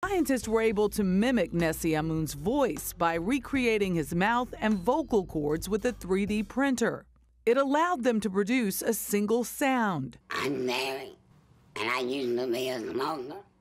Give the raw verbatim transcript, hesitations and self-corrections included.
Scientists were able to mimic Nessie Amun's voice by recreating his mouth and vocal cords with a three D printer. It allowed them to produce a single sound. I'm married, and I used to be a smoker.